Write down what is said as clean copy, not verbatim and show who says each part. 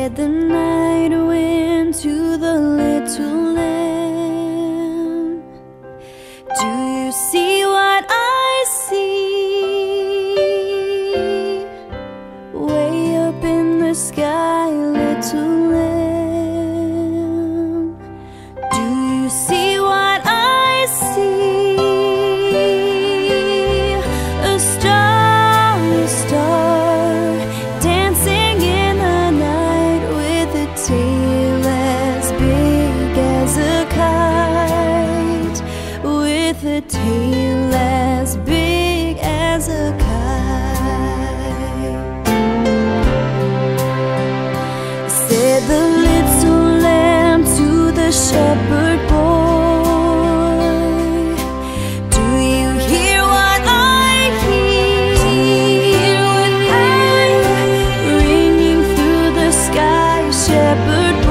Speaker 1: Said the night wind to the little lamb, do you see what I see? Way up in the sky, little lamb, do you see what I see? A star, dancing in the night with a tail as big as a kite, with a tail as big as a kite. Said the little lamb to the shepherd boy, do you hear what I hear? Ringing through the sky, shepherd boy.